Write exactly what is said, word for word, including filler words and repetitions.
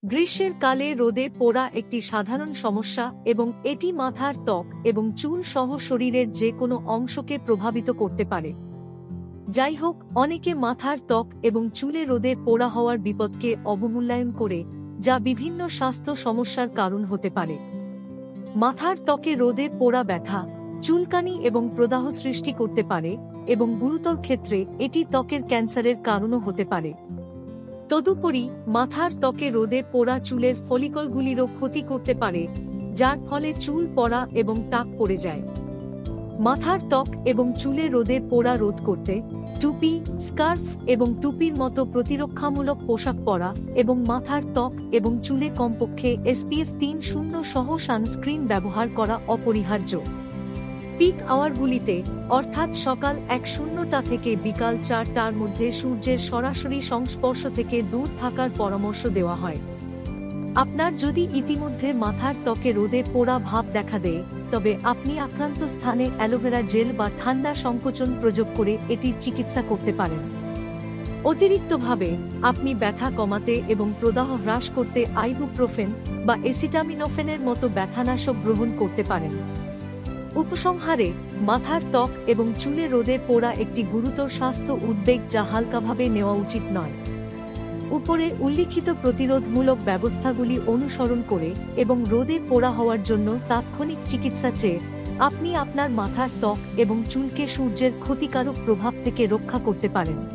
গ্রীষ্মের কালে রোদে পোড়া একটি সাধারণ সমস্যা এবং এটি মাথার ত্বক এবং চুল সহ শরীরের যে কোনো অংশকে প্রভাবিত করতে পারে। যাই হোক, অনেকে মাথার ত্বক এবং চুলে রোদে পোড়া হওয়ার বিপদকে অবমূল্যায়ন করে, যা বিভিন্ন স্বাস্থ্য সমস্যার কারণ হতে পারে। মাথার ত্বকে রোদে পোড়া ব্যথা, চুলকানি এবং প্রদাহ সৃষ্টি করতে পারে এবং গুরুতর ক্ষেত্রে এটি ত্বকের ক্যান্সারের কারণও হতে পারে। তদুপরি মাথার ত্বকে রোদে পোড়া চুলের ফলিকলগুলিরও ক্ষতি করতে পারে, যার ফলে চুল পড়া এবং টাক পড়ে যায়। মাথার ত্বক এবং চুলে রোদে পোড়া রোধ করতে টুপি, স্কার্ফ এবং টুপির মতো প্রতিরক্ষামূলক পোশাক পরা এবং মাথার ত্বক এবং চুলে কমপক্ষে এসপিএফ তিন শূন্য সহ সানস্ক্রিন ব্যবহার করা অপরিহার্য। পিক আওয়ারগুলিতে, অর্থাৎ সকাল এক শূন্যটা থেকে বিকাল চারটার মধ্যে সূর্যের সরাসরি সংস্পর্শ থেকে দূর থাকার পরামর্শ দেওয়া হয়। আপনার যদি ইতিমধ্যে মাথার ত্বকে রোদে পোড়া ভাব দেখা দেয়, তবে আপনি আক্রান্ত স্থানে অ্যালোভেরা জেল বা ঠান্ডা সংকোচন প্রয়োগ করে এটির চিকিৎসা করতে পারেন। অতিরিক্তভাবে, আপনি ব্যথা কমাতে এবং প্রদাহ হ্রাস করতে আইবুপ্রোফেন বা এসিটামিনোফেনের মতো ব্যথানাশক গ্রহণ করতে পারেন। উপসংহারে, মাথার ত্বক এবং চুলে রোদে পোড়া একটি গুরুতর স্বাস্থ্য উদ্বেগ যা হালকাভাবে নেওয়া উচিত নয়। উপরে উল্লিখিত প্রতিরোধমূলক ব্যবস্থাগুলি অনুসরণ করে এবং রোদে পোড়া হওয়ার জন্য তাৎক্ষণিক চিকিৎসা চেয়ে আপনি আপনার মাথার ত্বক এবং চুলকে সূর্যের ক্ষতিকারক প্রভাব থেকে রক্ষা করতে পারেন।